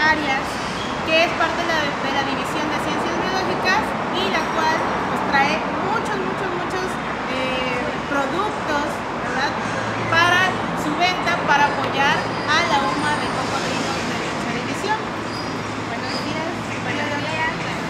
áreas, que es parte de la División de Ciencias Biológicas y la cual pues, trae muchos productos, ¿verdad?, para su venta, para apoyar a la UMA de cocodrilos de dicha división. Buenos días. Buenos días.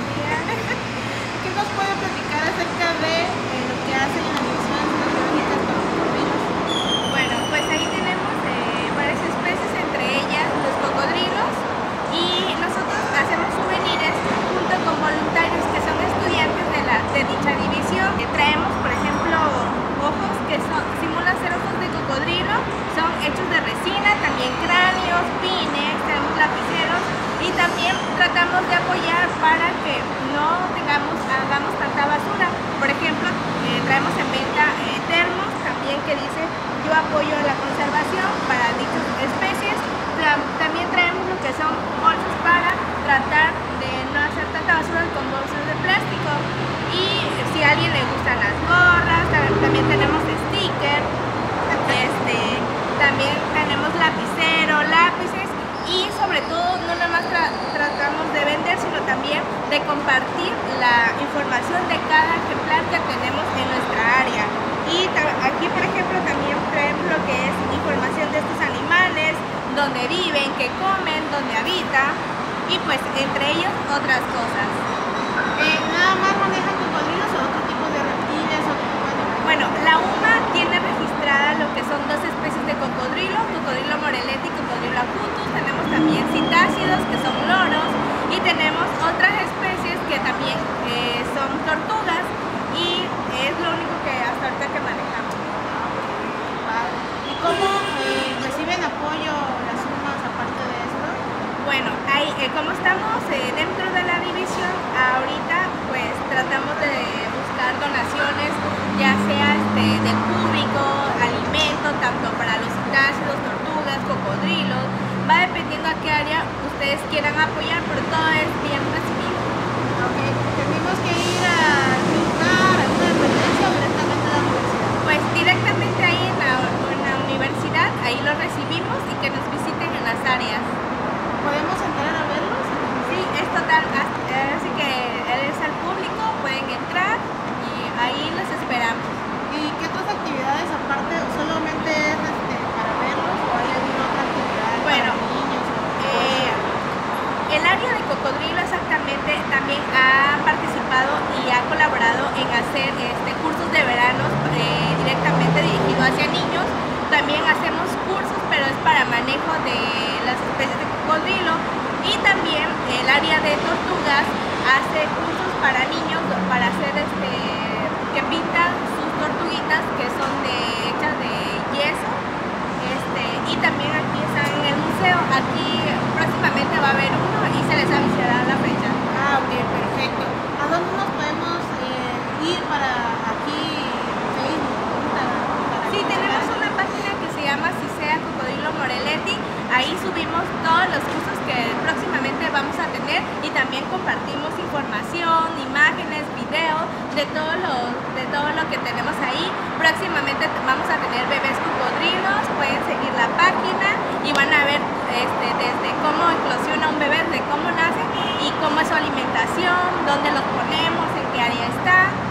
¿Qué nos puede platicar acerca de lo que hacen en la División de Ciencias Biológicas para cocodrilos? Bueno, pues ahí tenemos varias especies, entre ellas los cocodrilos, y nosotros hacemos souvenirs junto con voluntarios que son estudiantes de dicha división. Traemos, por ejemplo, ojos que simulan ser ojos de cocodrilo, son hechos de resina, también cráneos, pines, tenemos lapiceros, y también tratamos de apoyar para que no hagamos tanta basura. Por ejemplo, traemos en venta termos también que dice yo apoyo la conservación para dichas especies. También traemos lo que son bolsas para tratar de no hacer tanta basura con bolsas de plástico. Y si a alguien le gustan las gorras, también tenemos stickers, también tenemos lapicero, lápices, y sobre todo no nada más tratamos de vender, sino también de compartir la información de cada ejemplar que tenemos en nuestra área. Y aquí, por ejemplo, también traemos lo que es información de estos animales, dónde viven, qué comen, dónde habitan, y pues entre ellos otras cosas. ¿Nada más manejan cocodrilos o otro tipo de reptiles? Bueno, la UMA tiene registrada lo que son dos especies de cocodrilo morelense y cocodrilo acutus. Tenemos también citácidos, que son loros, y tenemos otras especies que también son tortugas, y es lo único que hasta ahorita que manejamos. ¿Y cómo reciben apoyo las UMAs aparte de esto? Bueno, como estamos dentro de la división, ahorita pues tratamos de buscar donaciones, ya sea del público, alimento, tanto para los citácidos, tortugas, cocodrilos. Va dependiendo a qué área ustedes quieran apoyar, pero todo es bien recibido. Ok, ¿tenemos que ir a lugar, a alguna dependencia o directamente a la universidad? Pues directamente ahí en la universidad, ahí lo recibimos, y que nos visiten en las áreas. ¿Podemos entrar a verlos? Sí, es total, así que es al público, pueden entrar y ahí los esperamos. ¿Y qué otras actividades aparte? ¿Solamente es para verlos o hay alguna otra actividad Bueno, para niños? el área de cocodrilo exactamente también ha participado y ha colaborado en hacer cursos de verano directamente dirigidos hacia niños. También hacemos cursos, pero es para manejo de las especies de cocodrilo, y también el área de tortugas hace cursos para niños para hacer que pintan sus tortuguitas, que son hechas de yeso, y también aquí están en el museo. Aquí próximamente va a haber uno y se les avisará la fecha. Ah, ok, perfecto. ¿A dónde nos podemos ir para aquí, Facebook? Sí, tenemos una página que se llama CISEA Cocodrilo Morelense. Ahí subimos todos los cursos que próximamente vamos a tener, y también compartimos información, imágenes, videos de todo lo que tenemos ahí. Próximamente vamos a tener bebés cocodrilos, pueden seguir la página y van a ver desde cómo eclosiona un bebé, de cómo nace y cómo es su alimentación, dónde los ponemos, en qué área está.